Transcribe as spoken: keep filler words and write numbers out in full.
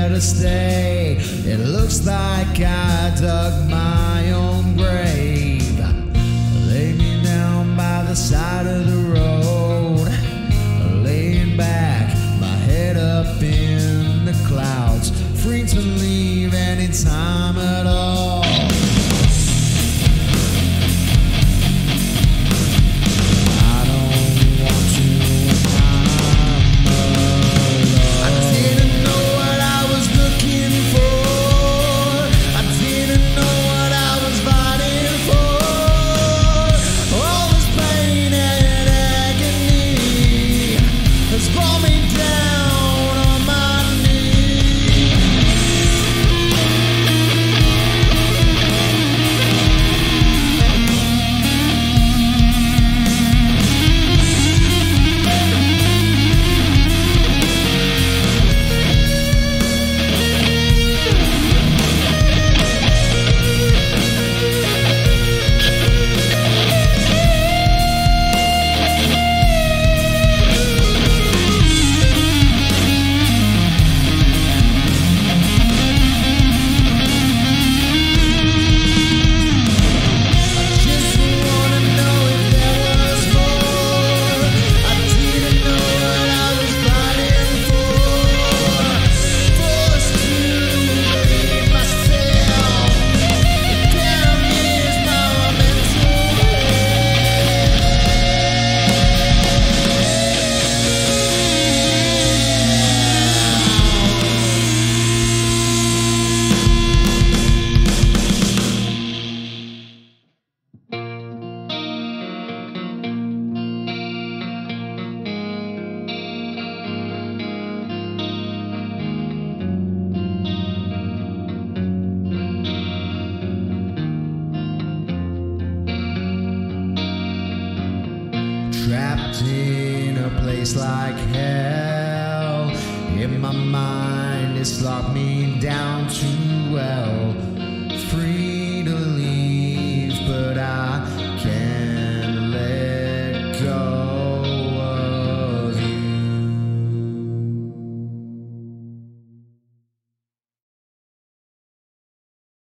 here to stay. It looks like I dug my own grave. Lay me down by the side of the road, laying back, my head up in the clouds, free to leave anytime at all. Trapped in a place like hell, in my mind it's locked me down too well. Free